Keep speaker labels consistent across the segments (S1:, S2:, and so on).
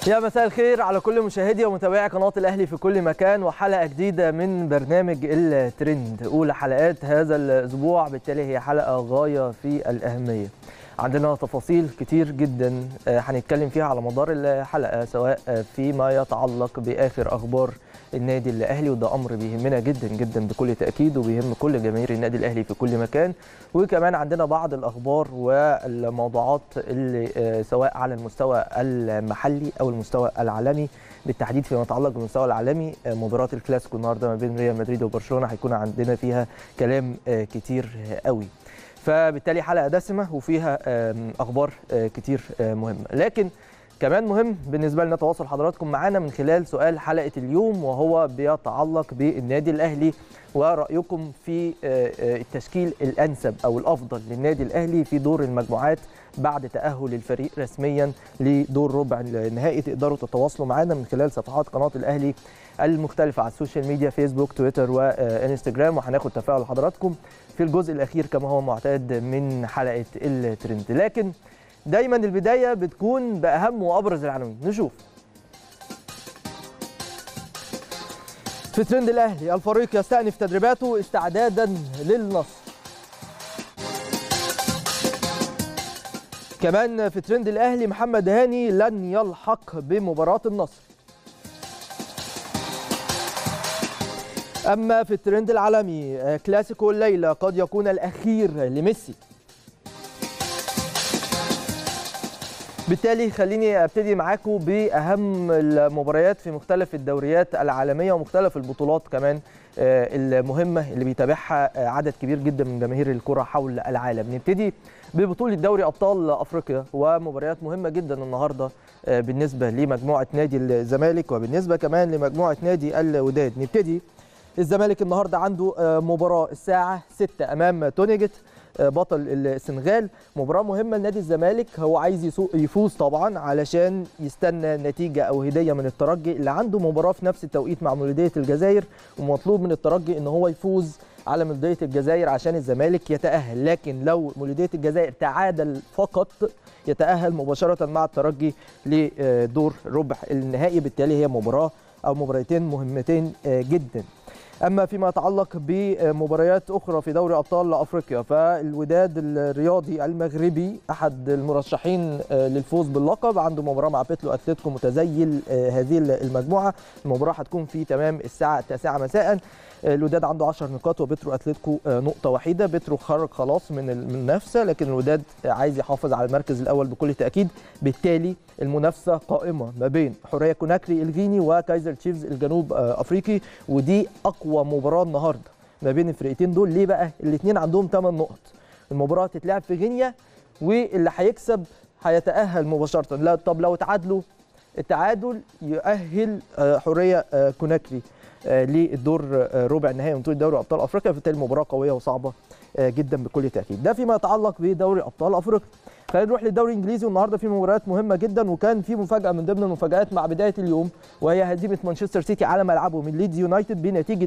S1: يا مساء الخير على كل مشاهدي ومتابعي قناة الأهلي في كل مكان، وحلقة جديدة من برنامج الترند. أولى حلقات هذا الأسبوع، بالتالي هي حلقة غاية في الأهمية. عندنا تفاصيل كتير جدا هنتكلم فيها على مدار الحلقة، سواء فيما يتعلق بآخر أخبار النادي الأهلي، وده أمر بيهمنا جدا جدا بكل تأكيد، وبيهم كل جماهير النادي الأهلي في كل مكان. وكمان عندنا بعض الأخبار والموضوعات اللي سواء على المستوى المحلي أو المستوى العالمي، بالتحديد فيما يتعلق بالمستوى العالمي. مباراة الكلاسيكو النهارده ما بين ريال مدريد وبرشلونة هيكون عندنا فيها كلام كتير قوي، فبالتالي حلقة دسمة وفيها أخبار كتير مهمة. لكن كمان مهم بالنسبة لنا تواصل حضراتكم معنا من خلال سؤال حلقة اليوم، وهو بيتعلق بالنادي الأهلي ورأيكم في التشكيل الأنسب أو الأفضل للنادي الأهلي في دور المجموعات بعد تأهل الفريق رسميا لدور ربع النهائي. تقدروا تتواصلوا معنا من خلال صفحات قناة الأهلي المختلفة على السوشيال ميديا، فيسبوك، تويتر وإنستجرام، وهناخد تفاعل حضراتكم في الجزء الأخير كما هو معتاد من حلقة الترند. لكن دايما البداية بتكون بأهم وأبرز العناوين. نشوف في ترند الأهلي: الفريق يستأنف تدريباته استعدادا للنصر. كمان في ترند الأهلي: محمد هاني لن يلحق بمباراة النصر. أما في الترند العالمي: كلاسيكو الليلة قد يكون الأخير لميسي. بالتالي خليني ابتدي معاكم باهم المباريات في مختلف الدوريات العالميه ومختلف البطولات كمان المهمه اللي بيتابعها عدد كبير جدا من جماهير الكره حول العالم. نبتدي ببطوله دوري ابطال افريقيا، ومباريات مهمه جدا النهارده بالنسبه لمجموعه نادي الزمالك وبالنسبه كمان لمجموعه نادي الوداد. نبتدي الزمالك النهارده عنده مباراه الساعه 6 امام تونيجت بطل السنغال. مباراة مهمة لنادي الزمالك، هو عايز يفوز طبعا علشان يستنى نتيجة أو هدية من الترجي اللي عنده مباراة في نفس التوقيت مع مولودية الجزائر، ومطلوب من الترجي إن هو يفوز على مولودية الجزائر عشان الزمالك يتأهل. لكن لو مولودية الجزائر تعادل فقط يتأهل مباشرة مع الترجي لدور ربع النهائي. بالتالي هي مباراة أو مباراتين مهمتين جدا. أما فيما يتعلق بمباريات أخرى في دوري أبطال أفريقيا، فالوداد الرياضي المغربي أحد المرشحين للفوز باللقب، عنده مباراة مع بيتلو أتلتيكو متزيل هذه المجموعة. المباراة هتكون في تمام الساعة 9 مساء. الوداد عنده 10 نقاط وبيترو أتلتيكو نقطة واحدة. بيترو خرج خلاص من المنافسة، لكن الوداد عايز يحافظ على المركز الأول بكل تأكيد. بالتالي المنافسة قائمة ما بين حورية كوناكري الغيني وكايزر تشيفز الجنوب أفريقي، ودي أقوى مباراة النهاردة ما بين الفرقتين دول. ليه بقى؟ الاثنين عندهم 8 نقط. المباراة تتلعب في غينيا، واللي هيكسب هيتأهل مباشرة. لا طب لو تعادلوا، التعادل يؤهل حورية كوناكري للدور ربع النهائي من بطولة دوري ابطال افريقيا. فبالتالي المباراه قويه وصعبه جدا بكل تاكيد. ده فيما يتعلق بدوري ابطال افريقيا. خلينا نروح للدوري الانجليزي، والنهارده في مباريات مهمه جدا، وكان في مفاجاه من ضمن المفاجات مع بدايه اليوم، وهي هزيمه مانشستر سيتي على ملعبه من ليدز يونايتد بنتيجه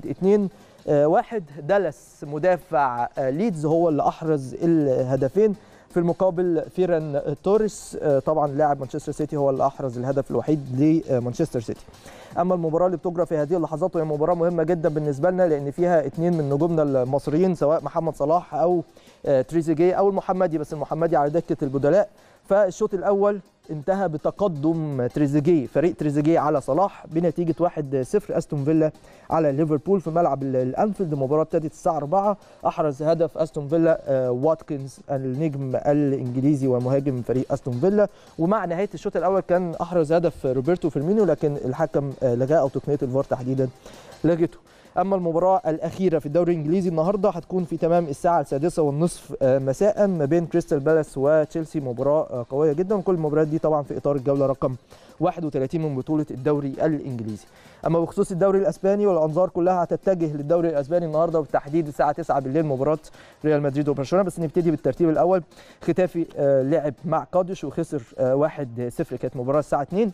S1: 2-1. دالاس مدافع ليدز هو اللي احرز الهدفين، في المقابل فيران توريس طبعا لاعب مانشستر سيتي هو اللي احرز الهدف الوحيد لمانشستر سيتي. اما المباراه اللي بتجرى في هذه اللحظات، وهي مباراه مهمه جدا بالنسبه لنا، لان فيها اثنين من نجومنا المصريين، سواء محمد صلاح او تريزيجيه او المحمدي، بس المحمدي على دكه البدلاء. فالشوط الاول انتهى بتقدم تريزيجيه، فريق تريزيجيه على صلاح بنتيجه 1-0. استون فيلا على ليفربول في ملعب الانفيلد. المباراه ابتدت الساعه 4. احرز هدف استون فيلا واتكنز النجم الانجليزي ومهاجم فريق استون فيلا. ومع نهايه الشوط الاول كان احرز هدف روبرتو فيرمينيو، لكن الحكم لغاه، او تقنيه الفار تحديدا لغته. اما المباراه الاخيره في الدوري الانجليزي النهارده هتكون في تمام الساعه 6:30 مساء ما بين كريستال بالاس وتشيلسي. مباراه قويه جدا، وكل المباريات دي طبعا في اطار الجوله رقم 31 من بطوله الدوري الانجليزي. اما بخصوص الدوري الاسباني، والانظار كلها هتتجه للدوري الاسباني النهارده، وبالتحديد الساعه 9 بالليل مباراه ريال مدريد وبرشلونه. بس نبتدي بالترتيب الاول. ختافي لعب مع قادش وخسر 1-0، كانت مباراه الساعه 2.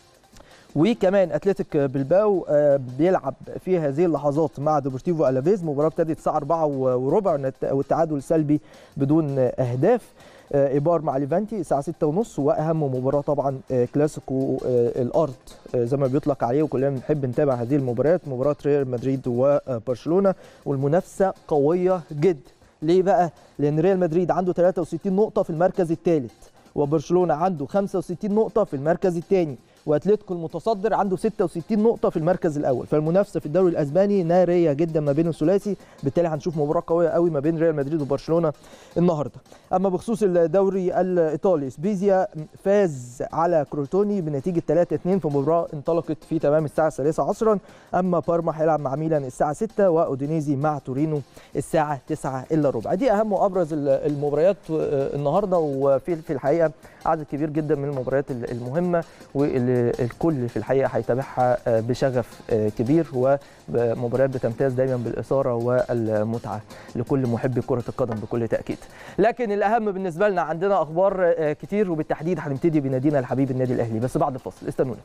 S1: وكمان اتلتيك بلباو بيلعب في هذه اللحظات مع ديبورتيفو الافيز. مباراه ابتدت الساعه 4:15 والتعادل سلبي بدون اهداف. ايبار مع ليفانتي الساعه 6:30. واهم مباراه طبعا كلاسيكو الارض زي ما بيطلق عليه، وكلنا بنحب نتابع هذه المباريات، مباراه ريال مدريد وبرشلونه، والمنافسه قويه جدا. ليه بقى؟ لان ريال مدريد عنده 63 نقطه في المركز الثالث، وبرشلونه عنده 65 نقطه في المركز الثاني، واتلتيكو المتصدر عنده 66 نقطه في المركز الاول. فالمنافسه في الدوري الاسباني ناريه جدا ما بين الثلاثي، بالتالي هنشوف مباراه قويه قوي ما بين ريال مدريد وبرشلونه النهارده. اما بخصوص الدوري الايطالي، سبيزيا فاز على كروتوني بنتيجه 3-2 في مباراه انطلقت في تمام الساعه 3 عصرا. اما بارما هيلعب مع ميلان الساعه 6، واودينيزي مع تورينو الساعه 9:15. دي اهم وابرز المباريات النهارده، وفي الحقيقه عدد كبير جدا من المباريات المهمه، والكل في الحقيقه هيتابعها بشغف كبير، ومباريات بتمتاز دايما بالاثاره والمتعه لكل محبي كره القدم بكل تاكيد. لكن الاهم بالنسبه لنا عندنا اخبار كتير، وبالتحديد هنبتدي بنادينا الحبيب النادي الاهلي، بس بعد الفاصل استنونا.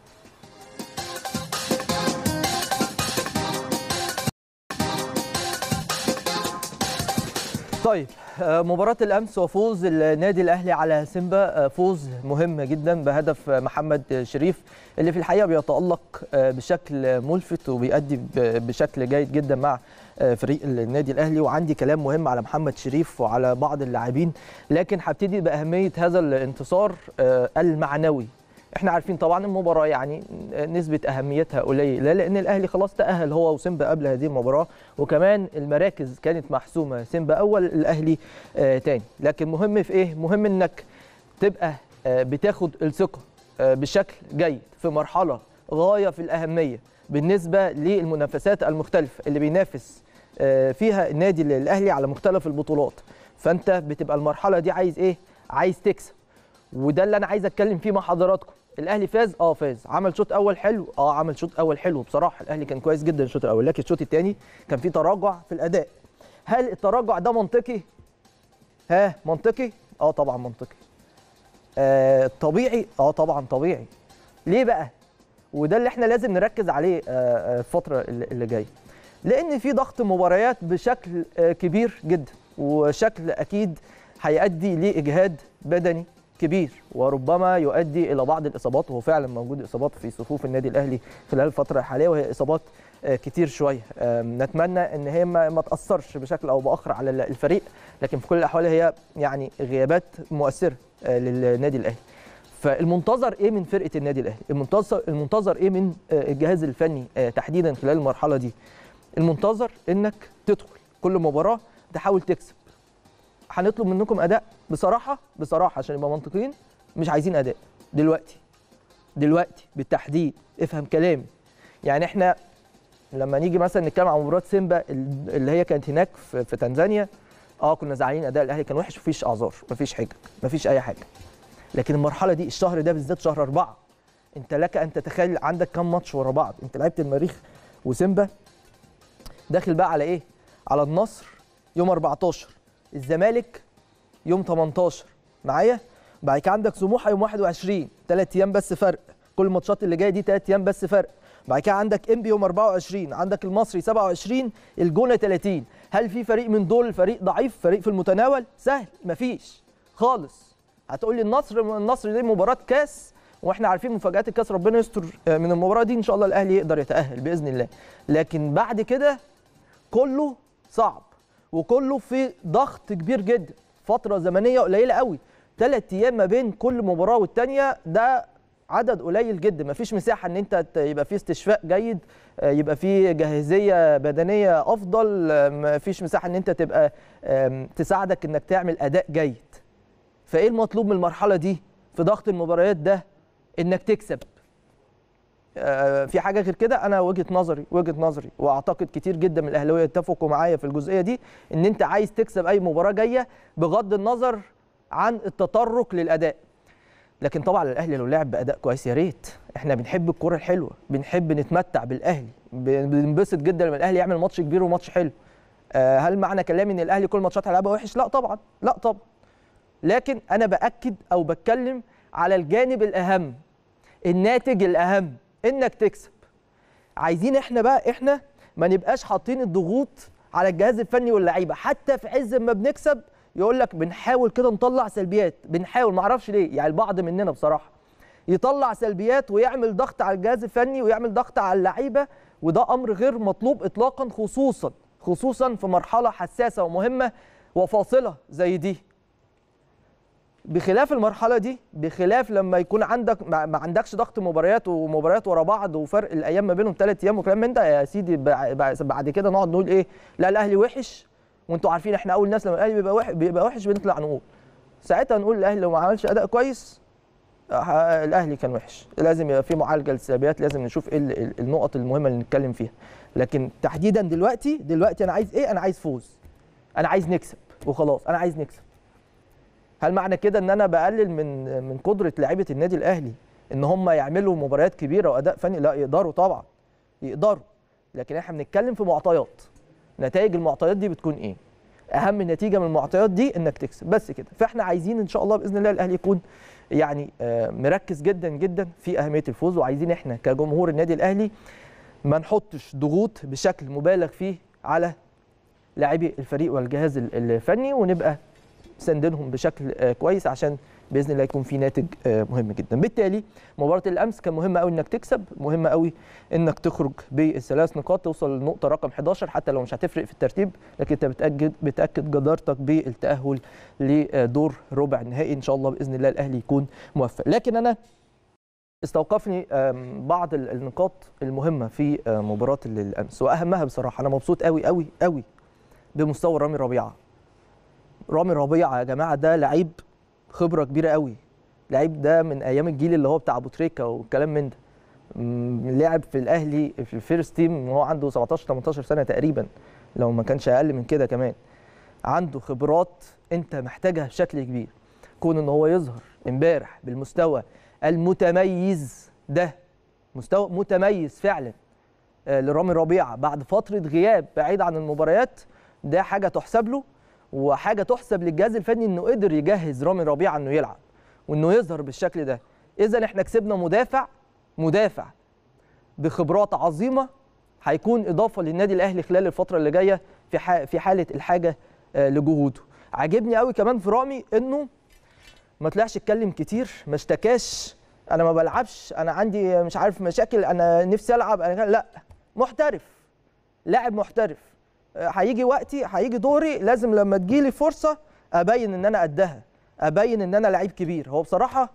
S1: طيب، مباراة الأمس وفوز النادي الأهلي على سيمبا، فوز مهم جدا بهدف محمد شريف اللي في الحقيقة بيتألق بشكل ملفت وبيأدي بشكل جيد جدا مع فريق النادي الأهلي. وعندي كلام مهم على محمد شريف وعلى بعض اللاعبين، لكن هبتدي بأهمية هذا الانتصار المعنوي. احنا عارفين طبعا المباراه يعني نسبه اهميتها قليله، لان الاهلي خلاص تاهل هو وسيمبا قبل هذه المباراه، وكمان المراكز كانت محسومه، سيمبا اول الاهلي تاني. لكن مهم في ايه؟ مهم انك تبقى بتاخد الثقه بشكل جيد في مرحله غايه في الاهميه بالنسبه للمنافسات المختلفه اللي بينافس فيها النادي الاهلي على مختلف البطولات. فانت بتبقى المرحله دي عايز ايه؟ عايز تكسب، وده اللي انا عايز اتكلم فيه مع حضراتكم. الاهلي فاز، فاز، عمل شوط اول حلو، عمل شوط اول حلو بصراحه، الاهلي كان كويس جدا الشوط الاول، لكن الشوط الثاني كان فيه تراجع في الاداء. هل التراجع ده منطقي؟ منطقي؟ طبعا منطقي. طبيعي؟ طبعا طبيعي. ليه بقى؟ وده اللي احنا لازم نركز عليه الفتره اللي جايه، لان في ضغط مباريات بشكل كبير جدا، وشكل اكيد هيؤدي لاجهاد بدني كبير، وربما يؤدي الى بعض الاصابات، وهو فعلا موجود اصابات في صفوف النادي الاهلي خلال الفتره الحاليه، وهي اصابات كتير شويه. نتمنى ان هي ما تاثرش بشكل او باخر على الفريق، لكن في كل الاحوال هي يعني غيابات مؤثره للنادي الاهلي. فالمنتظر ايه من فرقه النادي الاهلي؟ المنتظر ايه من الجهاز الفني تحديدا خلال المرحله دي؟ المنتظر انك تدخل كل مباراه تحاول تكسب. هنطلب منكم اداء بصراحه عشان نبقى منطقيين، مش عايزين اداء دلوقتي بالتحديد. افهم كلامي. يعني احنا لما نيجي مثلا نتكلم عن مباراه سيمبا اللي هي كانت هناك في تنزانيا، كنا زعلانين اداء الاهلي كان وحش، مفيش اعذار، مفيش حجج، مفيش اي حاجه. لكن المرحله دي الشهر ده بالذات شهر 4، انت لك ان تتخيل عندك كام ماتش ورا بعض. انت لعبت المريخ وسيمبا، داخل بقى على ايه؟ على النصر يوم 14، الزمالك يوم 18 معايا، بعد كده عندك سموحه يوم 21، 3 ايام بس فرق، كل الماتشات اللي جايه دي 3 ايام بس فرق. بعد كده عندك انبي يوم 24، عندك المصري 27، الجونه 30. هل في فريق من دول فريق ضعيف، فريق في المتناول؟ سهل، مفيش خالص. هتقول لي النصر دي مباراه كاس، واحنا عارفين مفاجات الكاس، ربنا يستر من المباراه دي ان شاء الله الاهلي يقدر يتاهل باذن الله. لكن بعد كده كله صعب، وكله في ضغط كبير جدا، فتره زمنيه قليله قوي، 3 ايام ما بين كل مباراه والثانيه، ده عدد قليل جدا. مفيش مساحه ان انت يبقى فيه استشفاء جيد، يبقى فيه جاهزيه بدنيه افضل، مفيش مساحه ان انت تبقى تساعدك انك تعمل اداء جيد. فايه المطلوب من المرحله دي في ضغط المباريات ده؟ انك تكسب. في حاجه غير كده؟ انا وجهه نظري واعتقد كتير جدا من الاهلاويه يتفقوا معايا في الجزئيه دي، ان انت عايز تكسب اي مباراه جايه بغض النظر عن التطرق للاداء. لكن طبعا الاهلي لو لعب باداء كويس يا ريت، احنا بنحب الكره الحلوه، بنحب نتمتع بالاهلي، بننبسط جدا لما الاهلي يعمل ماتش كبير وماتش حلو. هل معنى كلامي ان الاهلي كل ماتشات هيلعبها وحش؟ لا طبعا، لا طبعا. لكن انا باكد او بتكلم على الجانب الاهم، الناتج الاهم، انك تكسب. عايزين احنا ما نبقاش حاطين الضغوط على الجهاز الفني واللعيبه، حتى في عز ما بنكسب يقول لك بنحاول كده نطلع سلبيات، بنحاول، ما اعرفش ليه، يعني البعض مننا بصراحه يطلع سلبيات ويعمل ضغط على الجهاز الفني ويعمل ضغط على اللعيبه، وده امر غير مطلوب اطلاقا، خصوصا في مرحله حساسه ومهمه وفاصله زي دي. بخلاف المرحله دي، بخلاف لما يكون عندك ما عندكش ضغط مباريات ومباريات ورا بعض وفرق الايام ما بينهم 3 ايام وكلام من ده، يا سيدي بعد كده نقعد نقول ايه؟ لا الاهلي وحش، وانتوا عارفين احنا اول ناس لما الاهلي بيبقى وحش بنطلع نقول. ساعتها نقول الاهلي لو ما عملش اداء كويس الاهلي كان وحش، لازم يبقى في معالجه للسلبيات، لازم نشوف ايه النقط المهمه اللي نتكلم فيها. لكن تحديدا دلوقتي انا عايز ايه؟ انا عايز فوز، انا عايز نكسب وخلاص، انا عايز نكسب. هل معنى كده ان انا بقلل من قدره لاعيبه النادي الاهلي ان هم يعملوا مباريات كبيره واداء فني؟ لا، يقدروا طبعا، يقدروا، لكن احنا بنتكلم في معطيات. نتائج المعطيات دي بتكون ايه؟ اهم نتيجه من المعطيات دي انك تكسب، بس كده. فاحنا عايزين ان شاء الله باذن الله الاهلي يكون يعني مركز جدا جدا في اهميه الفوز، وعايزين احنا كجمهور النادي الاهلي ما نحطش ضغوط بشكل مبالغ فيه على لاعبي الفريق والجهاز الفني، ونبقى سندنهم بشكل كويس عشان باذن الله يكون في ناتج مهم جدا. بالتالي مباراه الامس كان مهم قوي انك تكسب، مهم قوي انك تخرج بالثلاث نقاط، توصل للنقطه رقم 11 حتى لو مش هتفرق في الترتيب، لكن انت بتاكد جدارتك بالتاهل لدور ربع النهائي. ان شاء الله باذن الله الاهلي يكون موفق. لكن انا استوقفني بعض النقاط المهمه في مباراه الامس، واهمها بصراحه انا مبسوط قوي قوي قوي بمستوى رامي ربيعه. رامي ربيعه يا جماعه ده لعيب خبره كبيره قوي، لعيب ده من ايام الجيل اللي هو بتاع ابو تريكه والكلام من ده، لعب في الاهلي في الفيرست تيم وهو عنده 17 18 سنه تقريبا، لو ما كانش اقل من كده كمان. عنده خبرات انت محتاجها بشكل كبير. كون ان هو يظهر امبارح بالمستوى المتميز ده، مستوى متميز فعلا لرامي ربيعه بعد فتره غياب بعيد عن المباريات، ده حاجه تحسب له، وحاجه تحسب للجهاز الفني انه قدر يجهز رامي ربيعه انه يلعب وانه يظهر بالشكل ده. اذا احنا كسبنا مدافع بخبرات عظيمه، هيكون اضافه للنادي الاهلي خلال الفتره اللي جايه في حاله الحاجه لجهوده. عاجبني قوي كمان في رامي انه ما طلعش اتكلم كتير، ما اشتكاش انا ما بلعبش، انا عندي مش عارف مشاكل، انا نفسي العب، لا، محترف، لاعب محترف. هيجي وقتي، هيجي دوري، لازم لما تجيلي فرصه ابين ان انا قدها، ابين ان انا لعيب كبير. هو بصراحه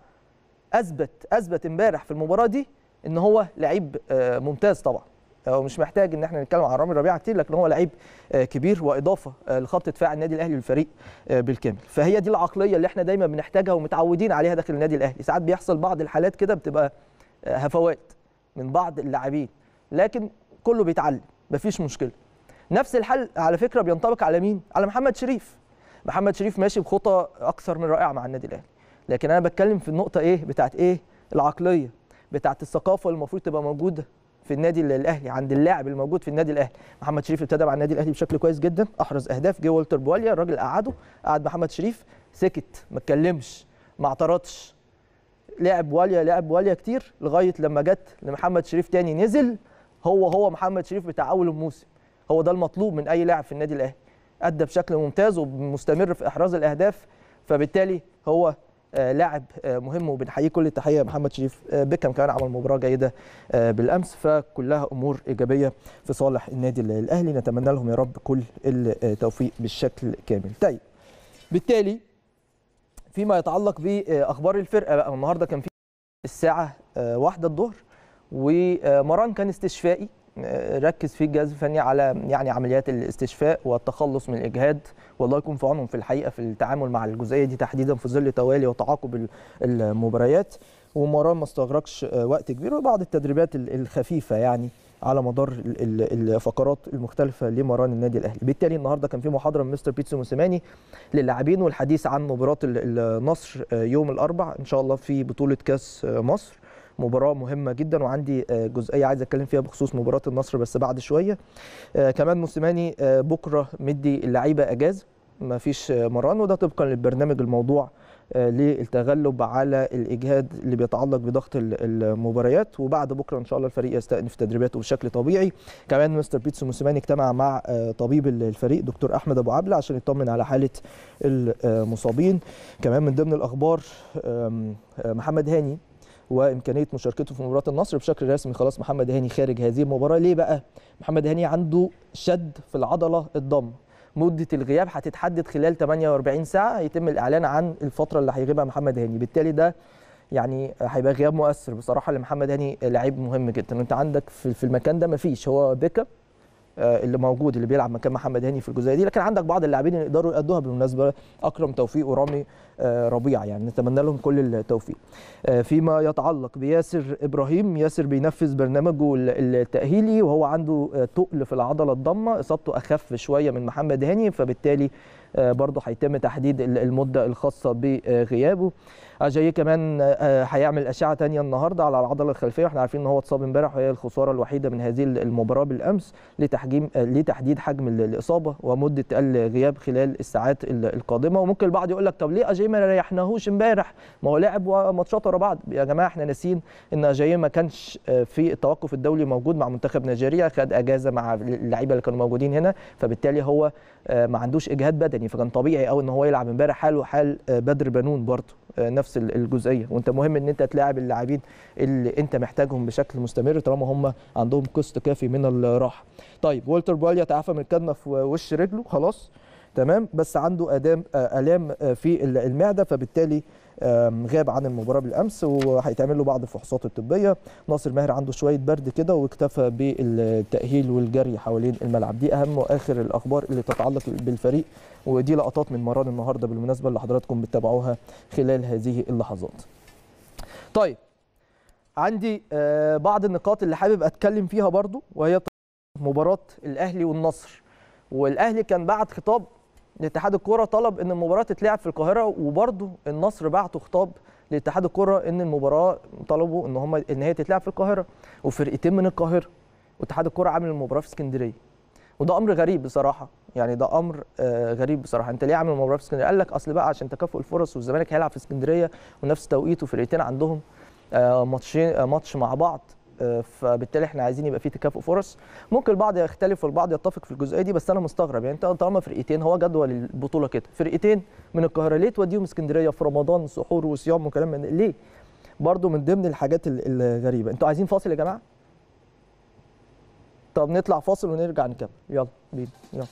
S1: اثبت امبارح في المباراه دي ان هو لعيب ممتاز. طبعا هو مش محتاج ان احنا نتكلم عن رامي ربيعه كتير، لكن هو لعيب كبير واضافه لخط دفاع النادي الاهلي للفريق بالكامل. فهي دي العقليه اللي احنا دايما بنحتاجها ومتعودين عليها داخل النادي الاهلي. ساعات بيحصل بعض الحالات كده بتبقى هفوات من بعض اللاعبين، لكن كله بيتعلم، مفيش مشكله. نفس الحل على فكره بينطبق على مين؟ على محمد شريف. محمد شريف ماشي بخطى اكثر من رائعه مع النادي الاهلي، لكن انا بتكلم في النقطه ايه؟ بتاعت ايه؟ العقليه، بتاعت الثقافه اللي المفروض تبقى موجوده في النادي الاهلي عند اللاعب الموجود في النادي الاهلي. محمد شريف ابتدى مع النادي الاهلي بشكل كويس جدا، احرز اهداف، جه والتر بواليا الراجل قعد محمد شريف سكت، ما اتكلمش، ما اعترضش، لعب بواليا كتير لغايه لما جت لمحمد شريف تاني، نزل هو محمد شريف بتاع اول الموسم. هو ده المطلوب من اي لاعب في النادي الاهلي، ادى بشكل ممتاز ومستمر في احراز الاهداف، فبالتالي هو لاعب مهم وبنحييه كل التحيه. محمد شريف بيكهام كمان عمل مباراه جيده بالامس، فكلها امور ايجابيه في صالح النادي الاهلي، نتمنى لهم يا رب كل التوفيق بالشكل كامل. طيب بالتالي فيما يتعلق باخبار الفرقه بقى، النهارده كان في الساعه 1 الظهر ومران كان استشفائي، ركز فيه الجهاز الفني على يعني عمليات الاستشفاء والتخلص من الاجهاد، والله يكون في عونهم في الحقيقه في التعامل مع الجزئيه دي تحديدا في ظل توالي وتعاقب المباريات. ومران ما استغرقش وقت كبير، وبعض التدريبات الخفيفه يعني على مدار الفقرات المختلفه لمران النادي الاهلي. بالتالي النهارده كان في محاضره من مستر بيتسو موسيماني للاعبين والحديث عن مباراه النصر يوم الاربعاء ان شاء الله في بطوله كاس مصر، مباراه مهمه جدا، وعندي جزئيه عايز اتكلم فيها بخصوص مباراه النصر بس بعد شويه. كمان موسيماني بكره مدي اللعيبه اجازه، ما فيش مران، وده طبقا للبرنامج الموضوع للتغلب على الاجهاد اللي بيتعلق بضغط المباريات. وبعد بكره ان شاء الله الفريق يستأنف تدريباته بشكل طبيعي. كمان مستر بيتسو موسيماني اجتمع مع طبيب الفريق دكتور احمد ابو عبله عشان يطمن على حاله المصابين. كمان من ضمن الاخبار محمد هاني وامكانيه مشاركته في مباراه النصر بشكل رسمي. خلاص محمد هاني خارج هذه المباراه. ليه بقى؟ محمد هاني عنده شد في العضله الضم، مده الغياب هتتحدد خلال 48 ساعه، هيتم الاعلان عن الفتره اللي هيغيبها محمد هاني. بالتالي ده يعني هيبقى غياب مؤثر بصراحه لمحمد هاني، لعيب مهم جدا. انت عندك في المكان ده مفيش، هو بيكا اللي موجود اللي بيلعب مكان محمد هاني في الجزئيه دي، لكن عندك بعض اللاعبين اللي يقدروا يأدوها بالمناسبه، اكرم توفيق ورامي ربيعه، يعني نتمنى لهم كل التوفيق. فيما يتعلق بياسر ابراهيم، ياسر بينفذ برنامجه التاهيلي وهو عنده تقل في العضله الضمه، اصابته اخف شويه من محمد هاني، فبالتالي برضه هيتم تحديد المده الخاصه بغيابه. اجاي كمان هيعمل اشعه ثانيه النهارده على العضله الخلفيه، واحنا عارفين ان هو اتصاب امبارح وهي الخساره الوحيده من هذه المباراه بالامس، لتحديد حجم الاصابه ومده الغياب خلال الساعات القادمه. وممكن البعض يقول لك طب ليه اجاي ما ريحناهوش امبارح؟ ما هو لعب ماتشات ورا بعض. يا جماعه احنا ناسيين ان اجاي ما كانش في التوقف الدولي موجود مع منتخب نيجيريا، خد اجازه مع اللعيبه اللي كانوا موجودين هنا، فبالتالي هو ما عندوش اجهاد بدني، فكان طبيعي قوي ان هو يلعب امبارح. حاله حال بدر بنون برضه نفس الجزئيه، وانت مهم ان انت تلاعب اللاعبين اللي انت محتاجهم بشكل مستمر طالما هم عندهم قسط كافي من الراحه. طيب والتر بواليا تعافى من الكدمه في وش رجله خلاص تمام، بس عنده الام في المعده، فبالتالي غاب عن المباراه بالامس وهيتعمل له بعض الفحوصات الطبيه. ناصر ماهر عنده شويه برد كده واكتفى بالتاهيل والجري حوالين الملعب. دي اهم واخر الاخبار اللي تتعلق بالفريق، ودي لقطات من مران النهارده بالمناسبه اللي حضراتكم بتتابعوها خلال هذه اللحظات. طيب عندي بعض النقاط اللي حابب اتكلم فيها برضو، وهي مباراه الاهلي والنصر. والاهلي كان بعت خطاب لاتحاد الكوره طلب ان المباراه تتلعب في القاهره، وبرضو النصر بعتوا خطاب لاتحاد الكوره ان المباراه طلبوا ان هي تتلعب في القاهره، وفرقتين من القاهره، واتحاد الكوره عامل المباراه في اسكندريه. وده امر غريب بصراحه، يعني ده امر غريب بصراحه. انت ليه عامل المباراه في اسكندريه؟ قال لك اصل بقى عشان تكافؤ الفرص، والزمالك هيلعب في اسكندريه ونفس توقيت، وفرقتين عندهم ماتش مع بعض، فبالتالي احنا عايزين يبقى في تكافؤ فرص. ممكن البعض يختلف والبعض يتفق في الجزئيه دي، بس انا مستغرب. يعني انت طالما فرقتين، هو جدول البطوله كده، فرقتين من القاهره، ليه توديهم اسكندريه في رمضان سحور وصيام وكلام من ليه؟ برضو من ضمن الحاجات الغريبه. انتوا عايزين فاصل يا جماعه؟ طب نطلع فاصل ونرجع نكمل. يلا بينا يلا.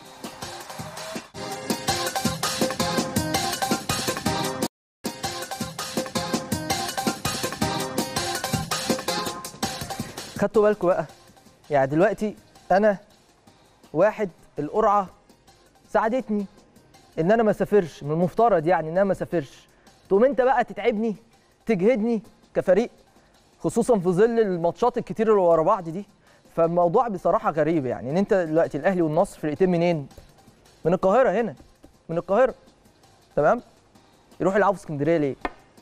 S1: خدتوا بالكم بقى؟ يعني دلوقتي انا واحد القرعه ساعدتني ان انا ما اسافرش، من المفترض يعني ان انا ما اسافرش، تقوم انت بقى تتعبني تجهدني كفريق، خصوصا في ظل الماتشات الكتير اللي ورا بعض دي. فالموضوع بصراحه غريب، يعني ان انت دلوقتي الاهلي والنصر فرقتين منين؟ من القاهره، هنا من القاهره تمام؟ يروحوا يلعبوا في اسكندريه ليه؟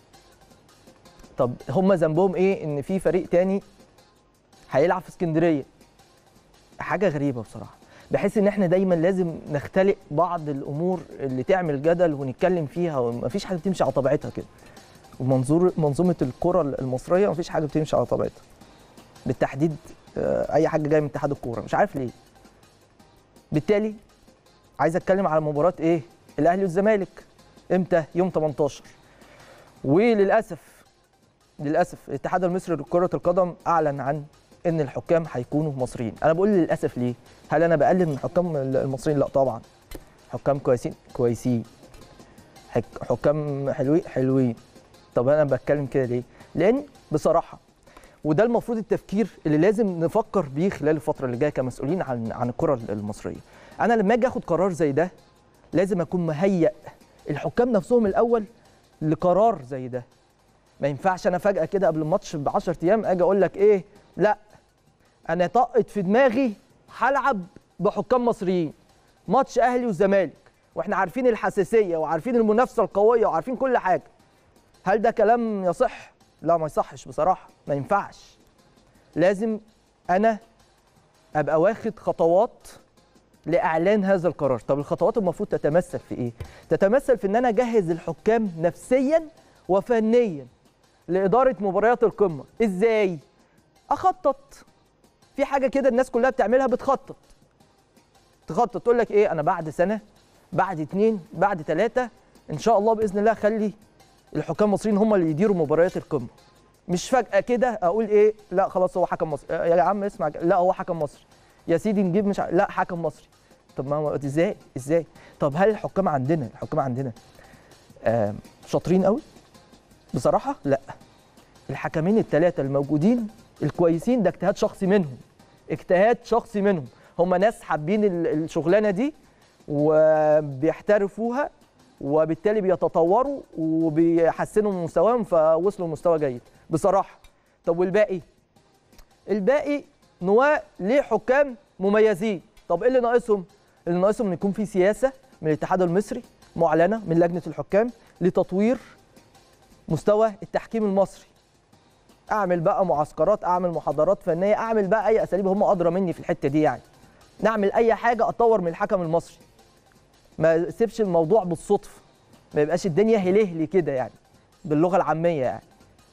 S1: طب هم ذنبهم ايه ان في فريق تاني هيلعب في اسكندريه؟ حاجه غريبه بصراحه. بحس ان احنا دايما لازم نختلق بعض الامور اللي تعمل جدل ونتكلم فيها، ومفيش حاجه بتمشي على طبيعتها كده. ومنظومه الكره المصريه مفيش حاجه بتمشي على طبيعتها بالتحديد. اي حاجه جايه من اتحاد الكوره مش عارف ليه. بالتالي عايز اتكلم على مباراه ايه؟ الاهلي والزمالك امتى؟ يوم 18. وللاسف الاتحاد المصري لكره القدم اعلن عن ان الحكام هيكونوا مصريين. انا بقول للاسف ليه؟ هل انا بقلل من الحكام المصريين؟ لا طبعا، حكام كويسين، حكام حلوين. طب انا بتكلم كده ليه؟ لان بصراحه وده المفروض التفكير اللي لازم نفكر بيه خلال الفتره اللي جايه كمسؤولين عن الكره المصريه. انا لما اجي اخد قرار زي ده لازم اكون مهيئ الحكام نفسهم الاول لقرار زي ده. ما ينفعش انا فجاه كده قبل الماتش ب 10 ايام اجي اقول لك ايه؟ لا انا طقت في دماغي هلعب بحكام مصريين ماتش اهلي والزمالك، واحنا عارفين الحساسيه وعارفين المنافسه القويه وعارفين كل حاجه. هل ده كلام يصح؟ لا ما يصحش بصراحه، ما ينفعش. لازم انا ابقى واخد خطوات لاعلان هذا القرار. طب الخطوات المفروض تتمثل في ايه؟ تتمثل في ان انا اجهز الحكام نفسيا وفنيا لاداره مباريات القمه. ازاي؟ اخطط. في حاجه كده الناس كلها بتعملها، بتخطط. تخطط تقول لك ايه، انا بعد سنه، بعد 2، بعد 3 ان شاء الله باذن الله اخلي الحكام المصريين هم اللي يديروا مباريات القمه. مش فجاه كده اقول ايه، لا خلاص هو حكم مصري، يا عم اسمع، لا هو حكم مصري، يا سيدي نجيب مش لا حكم مصري. طب ما هو ازاي؟ طب هل الحكام عندنا شاطرين قوي؟ بصراحه لا. الحكمين ال3 الموجودين الكويسين ده اجتهاد شخصي منهم. هم ناس حابين الشغلانه دي وبيحترفوها، وبالتالي بيتطوروا وبيحسنوا من مستواهم فوصلوا لمستوى جيد بصراحه. طب والباقي؟ الباقي نواه لحكام مميزين. طب ايه اللي ناقصهم؟ اللي ناقصهم ان يكون في سياسه من الاتحاد المصري معلنه من لجنه الحكام لتطوير مستوى التحكيم المصري. اعمل بقى معسكرات، اعمل محاضرات فنيه، اعمل بقى اي اساليب، هم ادرى مني في الحته دي يعني. نعمل اي حاجه اطور من الحكم المصري. ما اسيبش الموضوع بالصدفه، ما يبقاش الدنيا هلهلي كده يعني، باللغه العاميه يعني.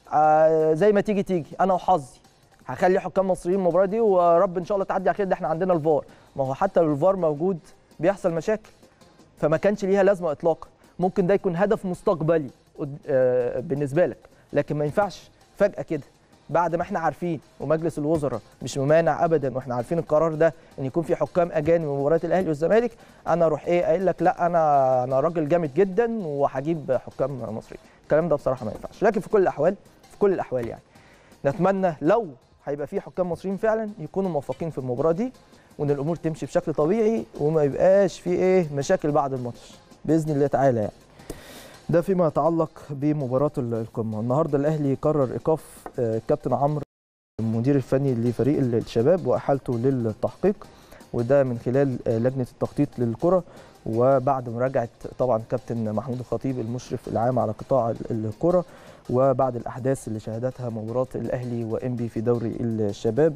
S1: زي ما تيجي انا وحظي هخلي حكام مصريين المباراه دي ورب ان شاء الله تعدي على خير. ده احنا عندنا الفار، ما هو حتى لو الفار موجود بيحصل مشاكل، فما كانش ليها لازمه اطلاقا. ممكن ده يكون هدف مستقبلي بالنسبه لك، لكن ما ينفعش فجاه كده بعد ما احنا عارفين ومجلس الوزراء مش ممانع ابدا واحنا عارفين القرار ده ان يكون في حكام اجانب من مباريات الاهلي والزمالك، انا اروح ايه قايل لك لا انا راجل جامد جدا وهجيب حكام مصريين. الكلام ده بصراحه ما ينفعش. لكن في كل الاحوال يعني نتمنى لو هيبقى في حكام مصريين فعلا يكونوا موفقين في المباراه دي، وان الامور تمشي بشكل طبيعي وما يبقاش في مشاكل بعد الماتش باذن الله تعالى يعني. ده فيما يتعلق بمباراه القمه. النهارده الاهلي قرر ايقاف الكابتن عمرو المدير الفني لفريق الشباب واحالته للتحقيق، وده من خلال لجنه التخطيط للكره، وبعد مراجعه طبعا كابتن محمود الخطيب المشرف العام على قطاع الكره، وبعد الاحداث اللي شهدتها مباراه الاهلي وانبي في دوري الشباب.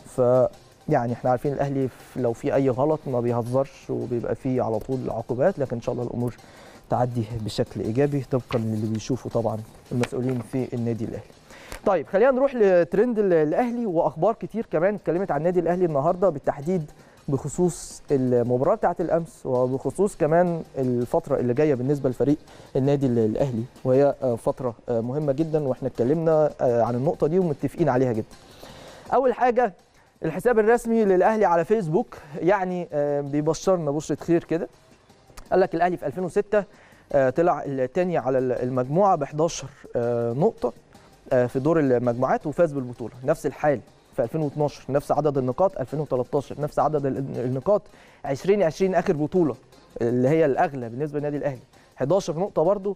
S1: يعني احنا عارفين الاهلي لو في اي غلط ما بيهزرش وبيبقى فيه على طول عقوبات، لكن ان شاء الله الامور تعدي بشكل ايجابي طبقا للي بيشوفوا طبعا المسؤولين في النادي الاهلي. طيب خلينا نروح لترند الاهلي واخبار كتير كمان اتكلمت عن النادي الاهلي النهارده، بالتحديد بخصوص المباراه بتاعه الامس وبخصوص كمان الفتره اللي جايه بالنسبه لفريق النادي الاهلي، وهي فتره مهمه جدا واحنا اتكلمنا عن النقطه دي ومتفقين عليها جدا. اول حاجه الحساب الرسمي للاهلي على فيسبوك يعني بيبشرنا بشره خير كده. قال لك الاهلي في 2006 طلع الثاني على المجموعه ب 11 نقطه في دور المجموعات وفاز بالبطوله. نفس الحال في 2012 نفس عدد النقاط، 2013 نفس عدد النقاط، 2020 اخر بطوله اللي هي الاغلى بالنسبه للنادي الاهلي 11 نقطه برده،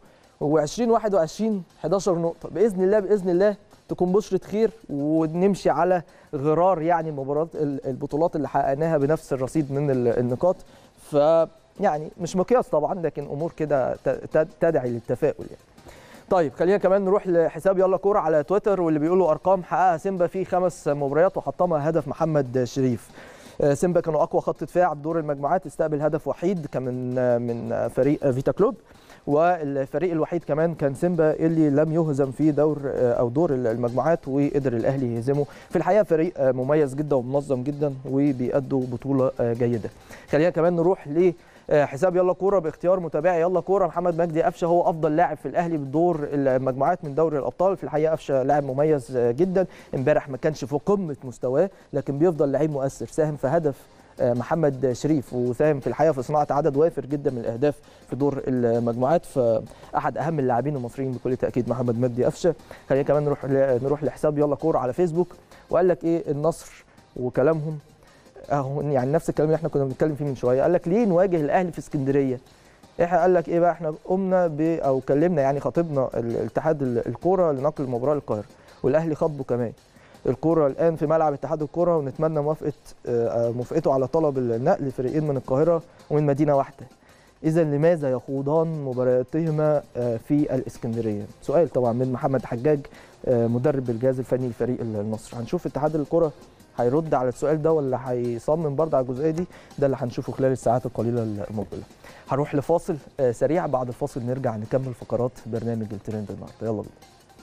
S1: و2021 11 نقطه. باذن الله تكون بشره خير ونمشي على غرار يعني مباراه البطولات اللي حققناها بنفس الرصيد من النقاط. ف يعني مش مقياس طبعا، لكن امور كده تدعي للتفاؤل يعني. طيب خلينا كمان نروح لحساب يلا كوره على تويتر، واللي بيقولوا ارقام حققها سيمبا في 5 مباريات وحطمها هدف محمد شريف. سيمبا كانوا اقوى خط دفاع بدور المجموعات، استقبل هدف وحيد كان من فريق فيتا كلوب، والفريق الوحيد كمان كان سيمبا اللي لم يهزم في دور المجموعات وقدر الاهلي يهزمه. في الحقيقه فريق مميز جدا ومنظم جدا وبيأدوا بطوله جيده. خلينا كمان نروح حساب يلا كوره باختيار متابعي يلا كوره. محمد مجدي قفشه هو افضل لاعب في الاهلي بدور المجموعات من دوري الابطال. في الحقيقه قفشه لاعب مميز جدا، امبارح ما كانش في قمه مستواه لكن بيفضل لعيب مؤثر، ساهم في هدف محمد شريف وساهم في الحقيقه في صناعه عدد وافر جدا من الاهداف في دور المجموعات، فاحد اهم اللاعبين المصريين بكل تاكيد محمد مجدي قفشه. خلينا كمان نروح لحساب يلا كوره على فيسبوك، وقال لك ايه النصر وكلامهم اهو يعني نفس الكلام اللي احنا كنا بنتكلم فيه من شويه. قال لك ليه نواجه الاهلي في اسكندريه؟ احنا قال لك ايه بقى، احنا قمنا او كلمنا يعني خاطبنا الاتحاد الكوره لنقل المباراه للقاهره، والاهلي خاطبه كمان. الكوره الان في ملعب اتحاد الكوره ونتمنى موافقته على طلب النقل لفريقين من القاهره ومن مدينه واحده. إذا لماذا يخوضان مباراتهما في الإسكندرية؟ سؤال طبعا من محمد حجاج مدرب الجهاز الفني لفريق النصر. هنشوف اتحاد الكرة هيرد على السؤال ده ولا هيصمم برضه على الجزئية دي، ده اللي هنشوفه خلال الساعات القليلة المقبلة. هنروح لفاصل سريع، بعد الفاصل نرجع نكمل فقرات برنامج الترند النهارده. يلا بينا.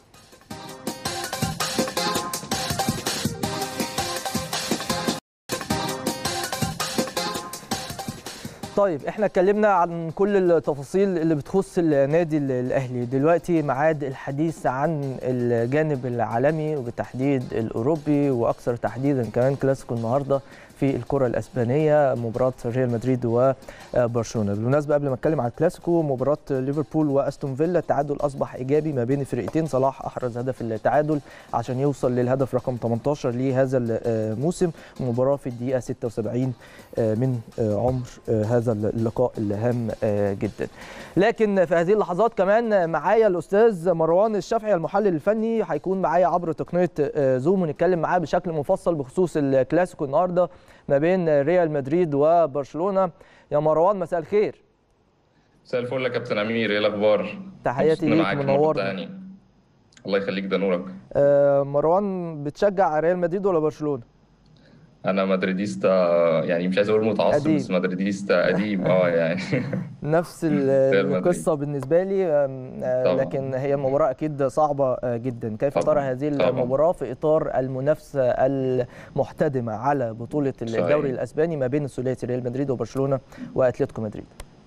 S1: طيب احنا اتكلمنا عن كل التفاصيل اللي بتخص النادي الاهلي، دلوقتي ميعاد الحديث عن الجانب العالمي وبالتحديد الاوروبي، واكثر تحديدا كمان كلاسيكو النهارده في الكره الاسبانيه، مباراه ريال مدريد وبرشلونه. بالمناسبه قبل ما اتكلم عن الكلاسيكو، مباراه ليفربول واستون فيلا التعادل اصبح ايجابي ما بين الفرقتين، صلاح احرز هدف التعادل عشان يوصل للهدف رقم 18 لهذا الموسم، مباراه في الدقيقه 76 من عمر هذا اللقاء الهام جدا. لكن في هذه اللحظات كمان معايا الاستاذ مروان الشافعي المحلل الفني، هيكون معايا عبر تقنيه زوم ونتكلم معاه بشكل مفصل بخصوص الكلاسيكو النهارده ما بين ريال مدريد وبرشلونه. يا مروان مساء الخير.
S2: مساء الفل يا كابتن امير، ايه الاخبار؟
S1: تحياتي ليك، منورنا.
S2: الله يخليك، ده نورك.
S1: مروان بتشجع ريال مدريد ولا برشلونه؟
S2: انا مدريديستا، يعني مش عايز اقول متعصب
S1: قديم.
S2: بس مدريديستا قديم يعني.
S1: نفس القصه بالنسبه لي، لكن هي مباراه اكيد صعبه جدا. كيف ترى هذه المباراه في اطار المنافسه المحتدمه على بطوله الدوري الاسباني ما بين الثلاثي ريال مدريد وبرشلونه واتلتيكو مدريد؟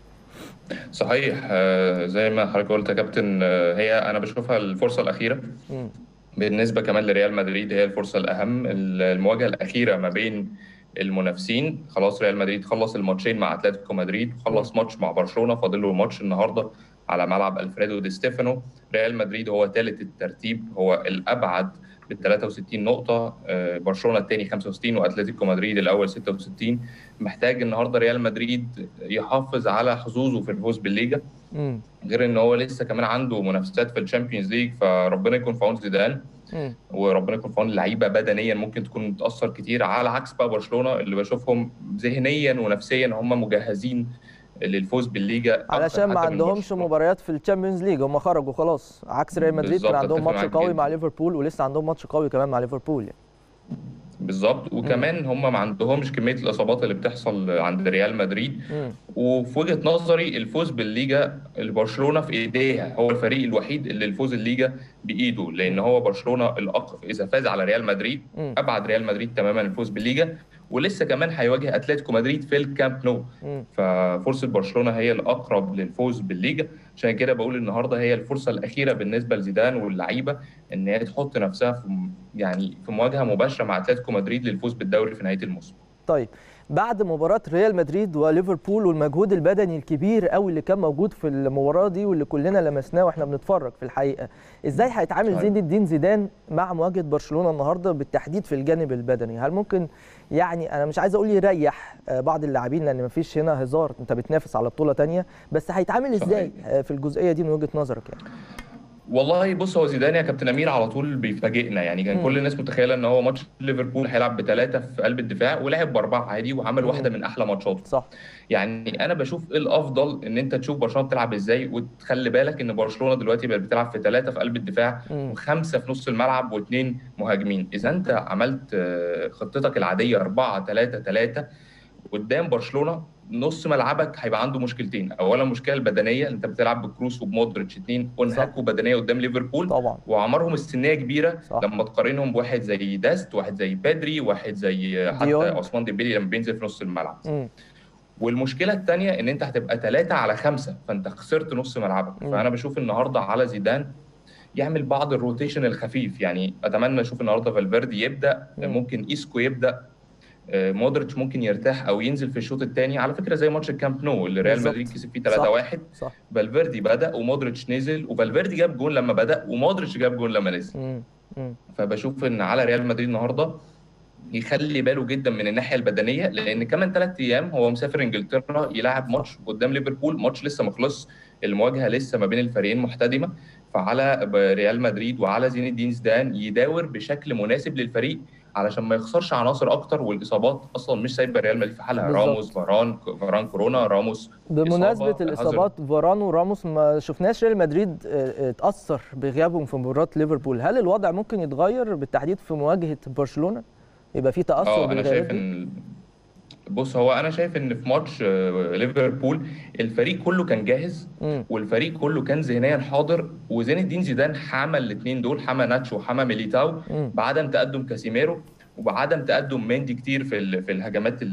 S2: صحيح، زي ما حضرتك قلت يا كابتن، هي انا بشوفها الفرصه الاخيره بالنسبه كمان لريال مدريد، هي الفرصه الاهم، المواجهه الاخيره ما بين المنافسين. خلاص ريال مدريد خلص الماتشين مع اتلتيكو مدريد، وخلص ماتش مع برشلونه، فاضل له ماتش النهارده على ملعب الفريدو دي ستيفانو. ريال مدريد هو ثالث الترتيب، هو الابعد بال 63 نقطه، برشلونه الثاني 65 واتلتيكو مدريد الاول 66. محتاج النهارده ريال مدريد يحافظ على حظوظه في الفوز بالليجا، غير ان هو لسه كمان عنده منافسات في الشامبيونز ليج، فربنا يكون في عون زيدان وربنا يكون في عون اللعيبه. بدنيا ممكن تكون متاثر كتير، على عكس بقى برشلونه اللي بشوفهم ذهنيا ونفسيا هم مجهزين للفوز بالليجا،
S1: علشان ما عندهمش مباريات في الشامبيونز ليج، هم خرجوا خلاص، عكس ريال مدريد كان عندهم ماتش قوي مع ليفربول، ولسه عندهم ماتش قوي كمان مع ليفربول يعني.
S2: بالظبط، وكمان هم ما عندهمش كميه الاصابات اللي بتحصل عند ريال مدريد. وفي وجهه نظري الفوز بالليجا لبرشلونه في ايديها، هو الفريق الوحيد اللي الفوز الليجا بايده، لان هو برشلونه اذا فاز على ريال مدريد ابعد ريال مدريد تماما الفوز بالليجا، ولسه كمان هيواجه اتلتيكو مدريد في الكامب نو. ففرصه برشلونه هي الاقرب للفوز بالليجا، عشان كده بقول النهارده هي الفرصه الاخيره بالنسبه لزيدان واللعيبه ان هي تحط نفسها في مواجهه مباشره مع اتلتيكو مدريد للفوز بالدوري في نهايه الموسم.
S1: طيب بعد مباراة ريال مدريد وليفربول والمجهود البدني الكبير قوي اللي كان موجود في المباراة دي واللي كلنا لمسناه واحنا بنتفرج في الحقيقة، ازاي هيتعامل زين الدين زيدان مع مواجهة برشلونة النهارده بالتحديد في الجانب البدني؟ هل ممكن يعني انا مش عايز اقول يريح بعض اللاعبين لان مفيش هنا هزار، انت بتنافس على بطولة ثانيه، بس هيتعامل ازاي في الجزئية دي من وجهة نظرك يعني؟
S2: والله بص، هو زيدان يا كابتن امير على طول بيفاجئنا، يعني كان كل الناس متخيله ان هو ماتش ليفربول هيلعب ب3 في قلب الدفاع، ولعب ب4 عادي وعمل واحده من احلى ماتشاته.
S1: صح.
S2: يعني انا بشوف الافضل ان انت تشوف برشلونه بتلعب ازاي، وتخلي بالك ان برشلونه دلوقتي بقت بتلعب في 3 في قلب الدفاع و5 في نص الملعب و2 مهاجمين. اذا انت عملت خطتك العاديه 4-3-3 قدام برشلونه، نص ملعبك هيبقى عنده مشكلتين. اولا المشكله البدنيه، انت بتلعب بكروس وبمودريتش، اثنين انهكوا بدنيه قدام ليفربول
S1: طبعا،
S2: واعمارهم السنيه كبيره.
S1: صح.
S2: لما تقارنهم بواحد زي داست، واحد زي بادري، واحد زي حتى عثمان ديمبélé لما بينزل في نص الملعب. والمشكله الثانيه ان انت هتبقى 3-5، فانت خسرت نص ملعبك. فانا بشوف النهارده على زيدان يعمل بعض الروتيشن الخفيف، يعني اتمنى اشوف النهارده فالفيردي يبدا، ممكن ايسكو يبدا، مودريتش ممكن يرتاح او ينزل في الشوط الثاني، على فكره زي ماتش الكامب نو اللي ريال مدريد كسب فيه 3-1. فالفيردي بدا ومودريتش نزل، وفالفيردي جاب جون لما بدا ومودريتش جاب جون لما نزل. فبشوف ان على ريال مدريد النهارده يخلي باله جدا من الناحيه البدنيه، لان كمان 3 ايام هو مسافر انجلترا يلعب ماتش قدام ليفربول، ماتش لسه ما خلصش، المواجهه لسه ما بين الفريقين محتدمه. فعلى ريال مدريد وعلى زين الدين زيدان يداور بشكل مناسب للفريق علشان ما يخسرش عناصر اكتر، والاصابات اصلا مش سايبه ريال مدريد في حالها. راموس،
S1: بالظبط.
S2: فاران كورونا، راموس
S1: بمناسبة
S2: اصابه، هازارد.
S1: الإصابات فاران وراموس، ما شفناش ريال مدريد اتأثر بغيابهم في مباراة ليفربول. هل الوضع ممكن يتغير بالتحديد في مواجهة برشلونة، يبقى في تأثر
S2: اه انا
S1: بالغيابات
S2: شايف
S1: دي؟
S2: ان بص، هو انا شايف ان في ماتش ليفربول الفريق كله كان جاهز،
S1: امم.
S2: والفريق كله كان ذهنيا حاضر، وزين الدين زيدان حمى الاثنين دول، حمى ناتشو وحمى ميليتاو
S1: امم.
S2: بعدم تقدم كاسيميرو وبعدم تقدم مندي كتير في الهجمات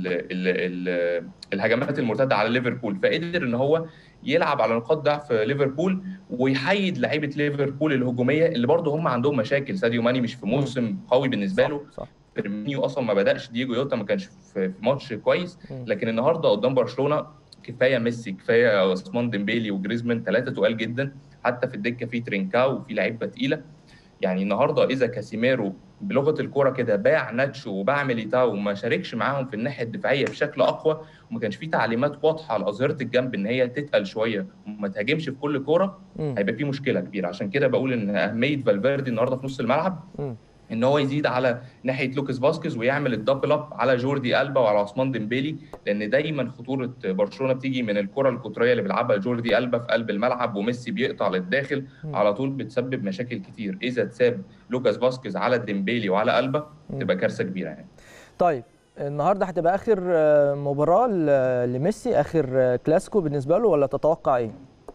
S2: الهجمات المرتده على ليفربول، فقدر ان هو يلعب على نقاط ضعف ليفربول ويحيد لعيبه ليفربول الهجوميه اللي برضه هم عندهم مشاكل. ساديو ماني مش في
S1: امم.
S2: موسم قوي بالنسبه
S1: صح
S2: له،
S1: صح.
S2: فيرمينيو اصلا ما بداش، دييجو يوتا ما كانش في ماتش كويس،
S1: امم.
S2: لكن النهارده قدام برشلونه كفايه ميسي، كفايه عثمان ديمبيلي وجريزمان، ثلاثه تقال جدا. حتى في الدكه في ترينكاو وفي لعيبه تقيله. يعني النهارده اذا كاسيميرو بلغه الكوره كده باع ناتشو وباع ميليتاو وما شاركش معاهم في الناحيه الدفاعيه بشكل اقوى، وما كانش في تعليمات واضحه لاظهره الجنب ان هي تتقل شويه وما تهاجمش في كل كوره،
S1: امم.
S2: هيبقى في مشكله كبيره. عشان كده بقول ان اهميه فالفيردي النهارده في نص الملعب
S1: امم.
S2: ان هو يزيد على ناحيه لوكاس فاسكيز ويعمل الدبل اب على جوردي البا وعلى عثمان ديمبيلي، لان دايما خطوره برشلونه بتيجي من الكره القطريه اللي بيلعبها جوردي البا في قلب الملعب وميسي بيقطع للداخل على طول، بتسبب مشاكل كتير. اذا تساب لوكاس فاسكيز على ديمبيلي وعلى البا
S1: امم.
S2: تبقى كارثه كبيره يعني.
S1: طيب، النهارده هتبقى آخر مباراة لميسي، آخر كلاسيكو بالنسبة له، ولا تتوقع إيه؟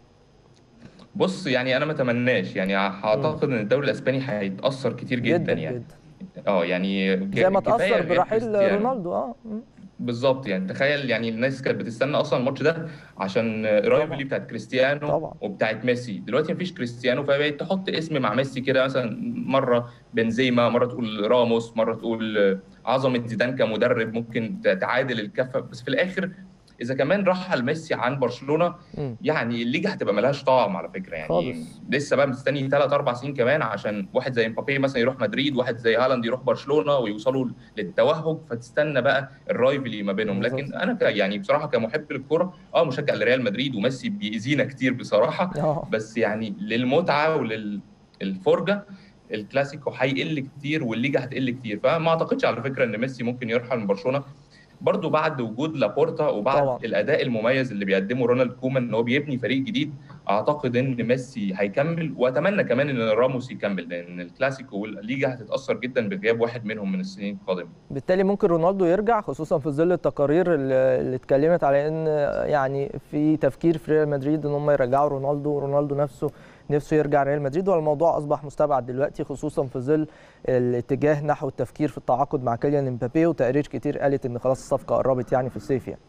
S2: بص يعني انا ما اتمناش، يعني
S1: امم.
S2: اعتقد ان الدوري الاسباني هيتاثر كتير جدا
S1: جدا
S2: يعني.
S1: جدا.
S2: اه يعني
S1: زي ما
S2: كفايه
S1: تأثر
S2: غياب
S1: برحيل
S2: كريستيانو.
S1: رونالدو. اه. مم.
S2: بالظبط، يعني تخيل، يعني الناس كانت بتستنى اصلا الماتش ده عشان
S1: طبعا
S2: الرايفلي بتاعت كريستيانو
S1: طبعا.
S2: وبتاعت ميسي. دلوقتي مفيش كريستيانو، فبقيت تحط اسم مع ميسي كده، مثلا مره بنزيما، مره تقول راموس، مره تقول عظمه زيدان كمدرب ممكن تعادل الكفه، بس في الاخر اذا كمان رحل ميسي عن برشلونه
S1: امم.
S2: يعني الليجا هتبقى ملهاش طعم على فكره. يعني
S1: خالص.
S2: لسه بقى مستني 3 4 سنين كمان عشان واحد زي مبابي مثلا يروح مدريد، واحد زي هالاند يروح برشلونه ويوصلوا للتوهج، فتستنى بقى الرايفلي ما بينهم.
S1: بالظبط.
S2: لكن انا يعني بصراحه كمحب للكوره مشجع لريال مدريد، وميسي بيأذينا كتير بصراحه،
S1: اه.
S2: بس يعني للمتعه وللفرجه الكلاسيكو هيقل كتير والليجا هتقل كتير. فما اعتقدش على فكره ان ميسي ممكن يرحل من برشلونه برضو بعد وجود لابورتا
S1: طبعا.
S2: وبعد الاداء المميز اللي بيقدمه رونالد كومان ان هو بيبني فريق جديد. اعتقد ان ميسي هيكمل، واتمنى كمان ان راموس يكمل، لان الكلاسيكو والليجا هتتاثر جدا بغياب واحد منهم من السنين القادمه.
S1: بالتالي ممكن رونالدو يرجع، خصوصا في ظل التقارير اللي اتكلمت على ان يعني في تفكير في ريال مدريد ان هم يرجعوا رونالدو، ورونالدو نفسه يرجع ريال مدريد، والموضوع اصبح مستبعد دلوقتي، خصوصا في ظل الاتجاه نحو التفكير في التعاقد مع كيليان امبابي، وتقارير كتير قالت ان خلاص الصفقه قربت يعني في الصيف يعني.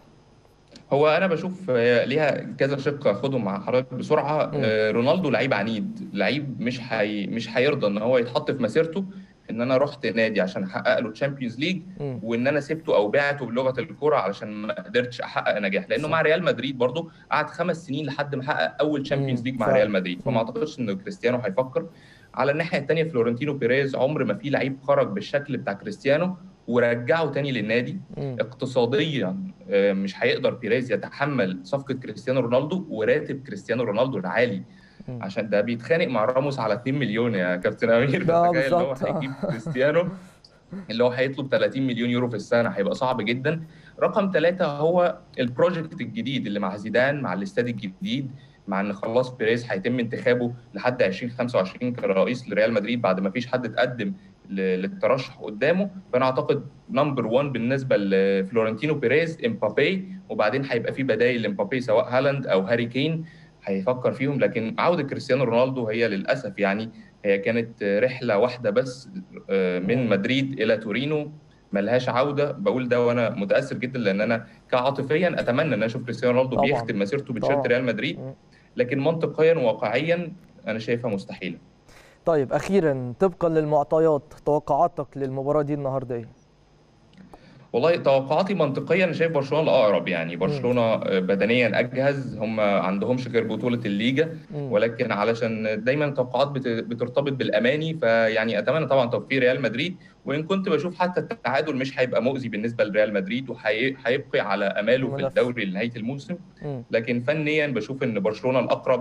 S2: هو انا بشوف ليها كذا شق اخدهم مع حضرتك بسرعه.
S1: امم.
S2: رونالدو لعيب عنيد، لعيب مش هيرضى ان هو يتحط في مسيرته ان انا رحت نادي عشان احقق له تشامبيونز ليج
S1: امم.
S2: وان انا سبته او بعته بلغه الكوره علشان ما قدرتش احقق نجاح، لانه
S1: صح.
S2: مع ريال مدريد برضه قعد 5 سنين لحد ما حقق اول تشامبيونز ليج مع
S1: فعلا.
S2: ريال مدريد، فما
S1: امم.
S2: اعتقدش ان كريستيانو هيفكر. على الناحيه الثانيه فلورنتينو بيريز عمر ما في لعيب خرج بالشكل بتاع كريستيانو ورجعه تاني للنادي.
S1: امم.
S2: اقتصاديا مش هيقدر بيريز يتحمل صفقه كريستيانو رونالدو وراتب كريستيانو رونالدو العالي،
S1: امم.
S2: عشان ده بيتخانق مع راموس على 2 مليون يا كابتن امير.
S1: اه
S2: فتخيل اللي هو
S1: بالظبط.
S2: هيجيب كريستيانو اللي هو هيطلب 30 مليون يورو في السنه، هيبقى صعب جدا. رقم ثلاثة هو البروجكت الجديد اللي مع زيدان، مع الاستاد الجديد، مع ان خلاص بيريز هيتم انتخابه لحد 2025 كرئيس لريال مدريد بعد ما فيش حد اتقدم للترشح قدامه. فانا اعتقد نمبر 1 بالنسبه لفلورنتينو بيريز امبابي، وبعدين هيبقى في بدائل لامبابي سواء هالاند او هاري كين هيفكر فيهم. لكن عوده كريستيانو رونالدو هي للاسف يعني هي كانت رحله واحده بس من
S1: امم.
S2: مدريد الى تورينو، ملهاش عوده. بقول ده وانا متاثر جدا، لان انا كعاطفيا اتمنى ان اشوف كريستيانو رونالدو
S1: طبعا
S2: بيختم مسيرته بتيشيرت
S1: طبعا.
S2: ريال مدريد،
S1: مم.
S2: لكن منطقيا وواقعيا انا شايفها مستحيله.
S1: طيب، اخيرا طبقا للمعطيات، توقعاتك للمباراه دي النهارده ايه؟
S2: والله توقعاتي منطقيا انا شايف برشلونه الاقرب، يعني
S1: امم.
S2: برشلونه بدنيا اجهز، هم ما عندهمش غير بطوله الليجا،
S1: امم.
S2: ولكن علشان دايما التوقعات بترتبط بالاماني، فيعني اتمنى طبعا توفيق ريال مدريد، وان كنت بشوف حتى التعادل مش هيبقى مؤذي بالنسبه لريال مدريد وهيبقي على اماله في
S1: المنافسه.
S2: الدوري لنهايه الموسم.
S1: امم.
S2: لكن فنيا بشوف ان برشلونه الاقرب،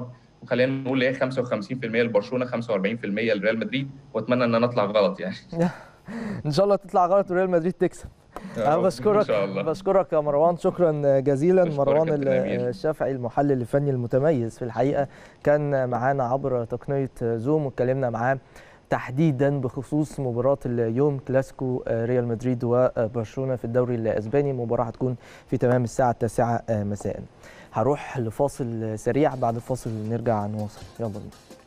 S2: خلينا نقول ايه 55% لبرشلونه 45% لريال مدريد، واتمنى ان انا اطلع غلط يعني.
S1: ان شاء الله تطلع غلط وريال مدريد تكسب. انا بشكرك يا مروان، شكرا جزيلا. مروان الشافعي المحلل الفني المتميز في الحقيقه كان معانا عبر تقنيه زوم، واتكلمنا معاه تحديدا بخصوص مباراه اليوم كلاسيكو ريال مدريد وبرشلونه في الدوري الاسباني. مباراه هتكون في تمام الساعه 9 مساء. هروح لفاصل سريع، بعد الفاصل نرجع نواصل. يلا بينا.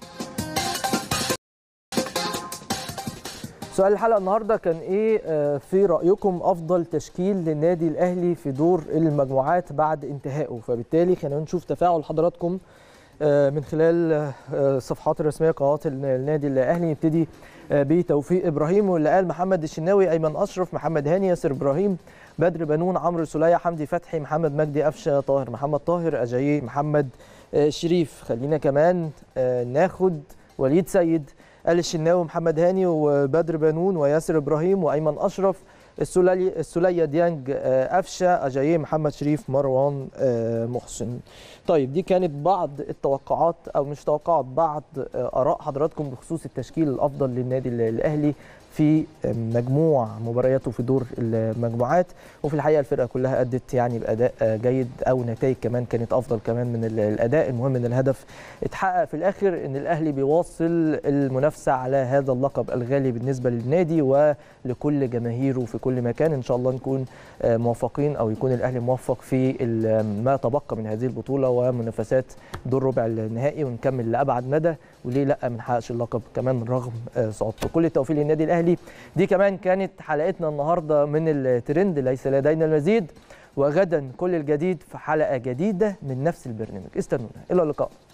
S1: سؤال الحلقه النهارده كان ايه في رايكم افضل تشكيل للنادي الاهلي في دور المجموعات بعد انتهائه؟ فبالتالي خلينا نشوف تفاعل حضراتكم من خلال الصفحات الرسميه قنوات النادي الاهلي. نبتدي بتوفيق ابراهيم، واللي قال محمد الشناوي، ايمن اشرف، محمد هاني، ياسر ابراهيم، بدر بنون، عمرو سوليه، حمدي فتحي، محمد مجدي، قفشه، طاهر محمد طاهر، اجاييه، محمد شريف. خلينا كمان ناخد وليد سيد، قال الشناوي، محمد هاني، وبدر بنون، وياسر ابراهيم، وايمن اشرف، السوليه، ديانج، قفشه، اجاييه، محمد شريف، مروان محسن. طيب دي كانت بعض التوقعات، او مش توقعات، بعض اراء حضراتكم بخصوص التشكيل الافضل للنادي الاهلي في مجموع مبارياته في دور المجموعات. وفي الحقيقه الفرقه كلها ادت يعني باداء جيد، او نتائج كمان كانت افضل كمان من الاداء. المهم ان الهدف اتحقق في الاخر، ان الاهلي بيواصل المنافسه على هذا اللقب الغالي بالنسبه للنادي ولكل جماهيره في كل مكان. ان شاء الله نكون موفقين، او يكون الاهلي موفق في ما تبقى من هذه البطوله ومنافسات دور ربع النهائي، ونكمل لابعد مدى، وليه لا ما نحققش اللقب كمان رغم صعوبته. كل التوفيق للنادي الاهلي. دي كمان كانت حلقتنا النهارده من الترند، ليس لدينا المزيد، وغدا كل الجديد في حلقه جديده من نفس البرنامج. استنونا، الى اللقاء.